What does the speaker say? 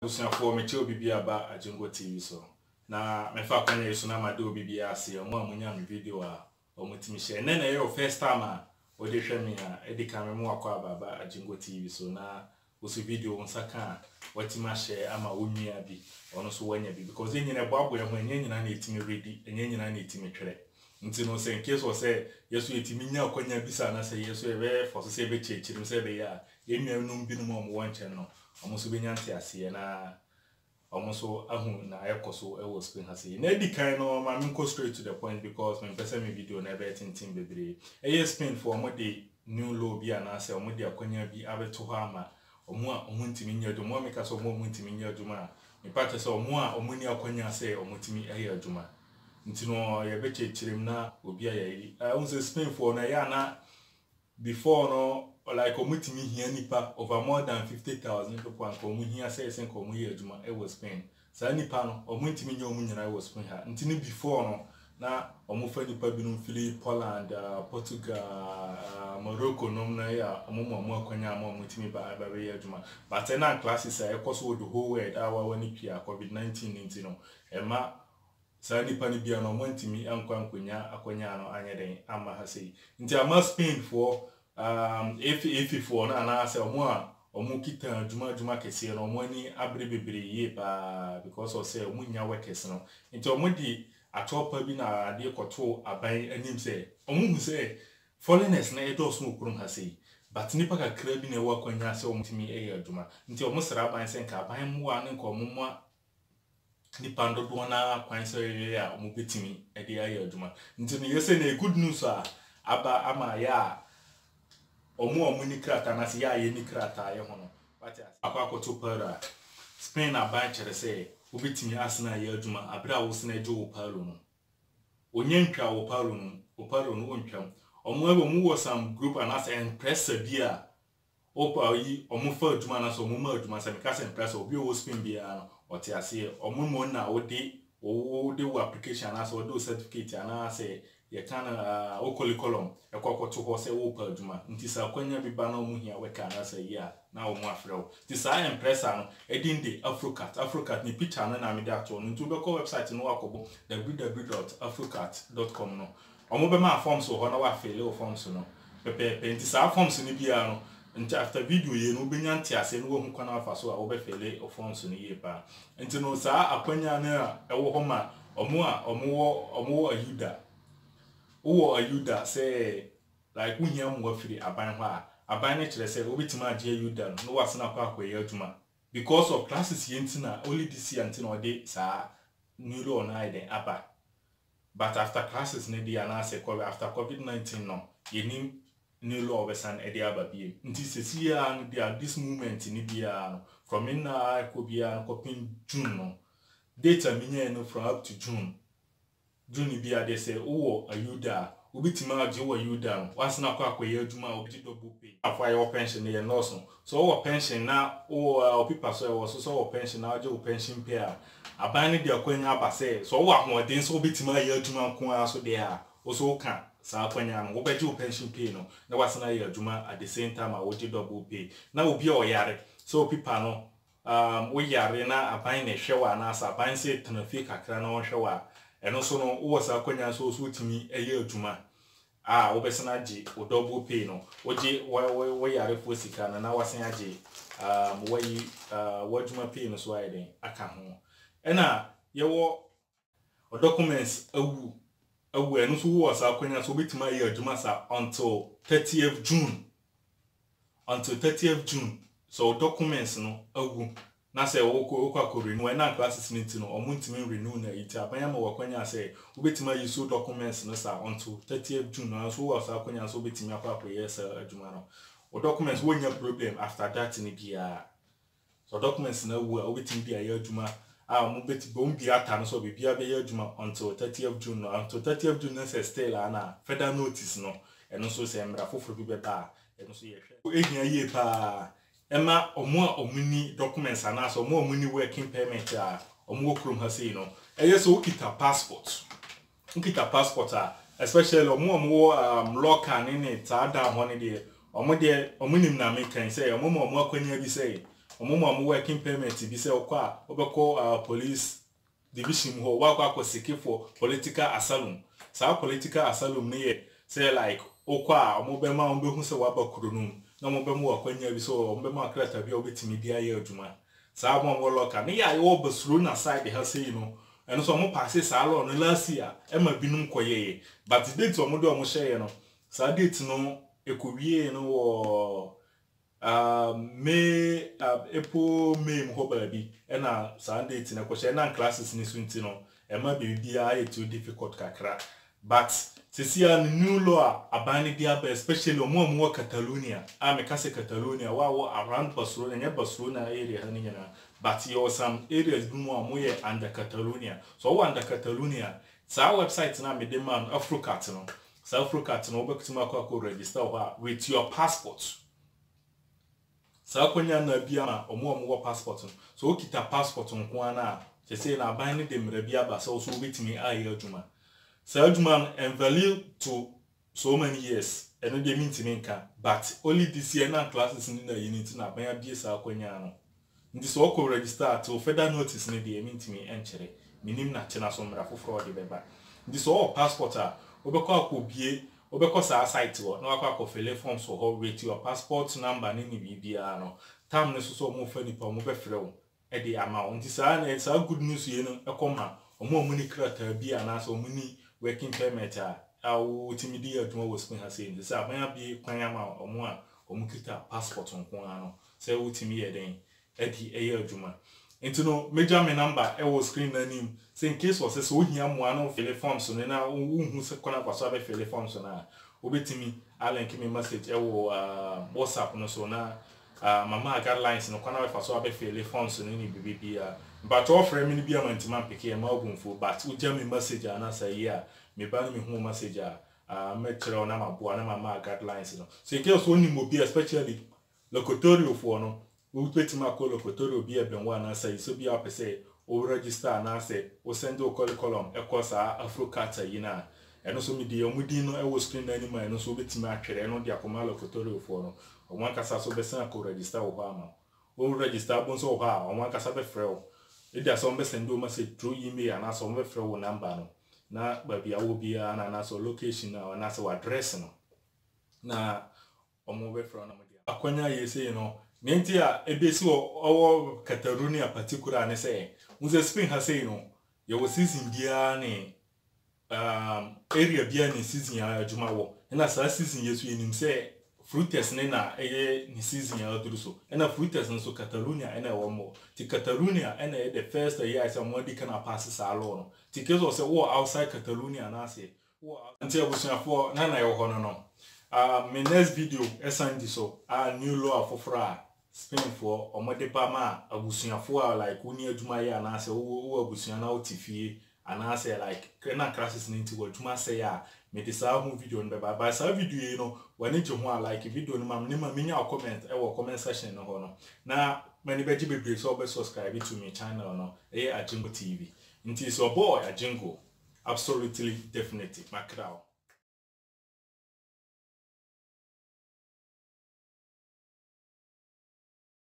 Usiafo meche obibi aba Ajengo TV so na mefa kwanya yeso na made obibi ase omo amunya me video a omutimi share na ye first time a ode hwe me a edika me mo akwa aba Ajengo TV so na usu video onsaka watima share ama onwia bi ono so wanya bi because enyina boabo ye ho enyina na etimi ready enyina na etimi twere nti no se in case o se yeso etimi nya akwanya bisa na se yeso ebe for se be chechirim se be ya enwia num bi no mo wanche no omuso benyanti ase na omuso ahu na ayekoso e was spin hase na di kan no ma me go straight to the point because me pese me video na be tintin bebre e spin for mo de new law bi ana se mo de akwanya bi abeto ho ama omo a omuntimi nya do mo me ka so mo muntimi nya aduma me pate so omo a omuni akwanya se omutimi eya aduma ntino ye be chechirim na obi ayi unse spin for na ya na before no like omutimi hia nipa over more than 50,000 people and komu hia say sen komu ye aduma e was Spain sa nipa no omutimi nya omunyina e was Spain ha ntini before no na omufa nipa bi no fili Poland Portugal Morocco nom na ya omumu akwanya ama omutimi ba ye aduma but na classes e koso the whole world awa wani pia COVID-19 ntino ema sa nipa ni bia no omutimi ankwankwanya akwanya no anyeden ama ha sei nti ama Spain for if for na say omo kita aduma kese no omo ni abre bebre ye ba because of say omo nya workers no nti omo di atopa bi na ade koto aban anim say omo hu say foreigners na edo so okurum ha sei but nipa kakra bi na ewa kwanya say omo timi eye aduma nti omo sra aban say nka aban mu a ne nka omo mu nipa ndodo na kwan say ya omo betimi ede eye aduma nti no yese na good news aba ama ya omo ni krata na si ya ye ni krata ye hono wati akwakoto para Spain aban chere say obetimi asena ye aduma abra wo sena ejo wo palo no onye ntwa wo palo no ontwam omo ebe mu wo some group and as impressor bia opa yi omo fa aduma na so omo ma aduma se meka se impressor obi wo Spain bia no oti ase omo mo na wo application na so wo certificate ana say ye kana okoli column ekwakoto ho se wo pa aduma nti sa kwanya bi ba na omu hia weka na say ya na omu afrew ti sa impressor no edinde Afrocat ni picture na me da to no nti be ko website no wakobo www.afrocat.com no omo be ma forms ho na wa fill o forms no pepe nti sa forms ni bia no nti after video ye no benya nti ase no wo hu kwana afa so a wo be fill o forms no ye pa nti no sa akwanya na ewo ho ma omo ayuda wo ayuda say like we hear mo afiri aban ho a aban ne kire say obitima age ayuda no wasena kwa akwaye aduma because of classes yentina only this year ntina ode sa neuro na ide aba but after classes ne dia na say after COVID-19 no yenim neuro obesan ede aba bi nti sesia no dia this moment ni bia no from na ko bia ko pin June no data minye no from up to June bia they say oh ayuda obitima age wo ayuda wasena kwa akwaye aduma obi double pay after your pension ye no so our pension na people so our pension na age wo pension pay aban ne dia kwanya aba say so wo ahoden so obitima ye aduma nko aso de a wo so ka sa kwanya no wo beje wo pension pay no na wasena ye aduma at the same time a wo de double pay na obi o yare so people no wo yare na aban ne hwewa na sa aban say tenafi kakra na wo hwewa eno so no wo sa kwanya so timi eye aduma wo besena age wo double pay no wo yare fo sika na wasen age wo aduma pay no so ayden aka ho ena ye wo documents awu eno so wo sa kwanya so betima eye aduma sa until 30th June so documents no awu na say wo renew na classes ni no omuntimi renew na iti abanya ma wakwanya say obetima yiso documents no sa until 30th June na so wasa kwanya so obetima akwakoye sa adwuma no o documents wonya problem after that ni bia so documents na wu obetimi bia ya adwuma mo beti bom bia ata no so bia be ya adwuma until 30th June no until 30th June na say still na further notice no eno so say mra foforo bi be ba eno so ye hwe ehia ye pa ema omuni documents ana so omuni working permit omo okrum ha sei no so ukita passport especially omo local ni ta da ho ne de omo nim na me kan say omo akwanya bi say omo working permit bi say okwa obekọ police division ho wakwa seek for political asylum. Sa political asylum ne ye say like okwa omo be ma omo behu say wabakuro num na omo be mu akwanya bi so omo be ma krata bi obetimi dia ye adwuma. Sa omo loka ne ya yo basuru na side ha say and so omo pass sa law no last year e ma binum koyeye but the date omo do omo share no sa date no ekowie no wo May April May mhobabi ena sa date na kwhye na classes ni sunti no e ma bibia e too difficult kakra but sesia new law abani dia especially omo Catalonia me kase Catalonia wa around Barcelona nya Barcelona area ha ni nyana but you some areas bi mu amoye under Catalonia so under Catalonia sa website na me dem man Afrocat no sa Afrocat no obekutima akọ register with your passport. Sa kwanya na bia ma omo passport so okita passport nko ana che say na ban ne dem rabia ba so obetimi aye adwuma sa adwuma invalid to so many years and no dey mean nka but only this year na classes ni na unit na ban abie sa kwanya no ndi so okọ register to further notice ni dey mean enchere minim na chena so mra foforo de beba ndi so passport a obekọ akobie obekọ sa site wo na akọ fill form so ho with your passport number ni bibia no tam ne so mo fa nipa mo be frɛ wo e dey ama on ti sa na sa good news ye no ekoma omo ni krata bia na so ni working permit a wo timidi adwuma wo spin ha say ndi sa ban abi kwan ama omo a omo kita passport nko ano say wo timi ye den e di eye adwuma into no major me number e wo screen na nim say in case was so hia mo ano fill form so na hu se kona kwaso abe fill form so na obetimi alenki me message e wo WhatsApp no so na mama guidelines no kona kwaso abe fill form so ni bibia but offer me ni bia mantima peke ma obunfo but wo jam me message ana say ya me ba me hu message me kire na maboa na mama guidelines no so in case oni mo be especially locutorio for no we petima call locutorio be ebenwa na say so be apese o register na say o send o column e course Afrocat yina eno so me di omudi no e wo screen na anima eno so betima atwere eno di akoma locutorio for no o wan kasa so be san ko register o ha ma o register bon so o ha o wan kasa be frɛ o e dia so be send o message through email na so be frɛ o number no na ba bia wo bia na so location na so address no na o mo be frɛ na mo dia akwanya ye say no nenti a ebesi owo Catalonia particular ne say unze spin ha say no ye wo season dia ne area bia ne season ya adwuma wo na sa season yesu enim say fruiters ne na ni season ya aduru so na fruiters nso Catalonia na wo mo ti Catalonia na the first year say mo di kana pass sa law no ti kezo say wo outside Catalonia na say wo anti abusuafo na ye ho no my next video esandi so new law afofra Spain for omode ba ma abusuafo like uni adwuma ye ana se wo abusua na otifie ana se like na crisis ni nti adwuma se ya me de sa hu video no ba sa video yi no wani je ho like video no mam ni ma menya comment e wo comment section no ho no na mani beji bebre so be subscribe to my channel no Ajingo TV nti so boy Ajingo absolutely definitely makrao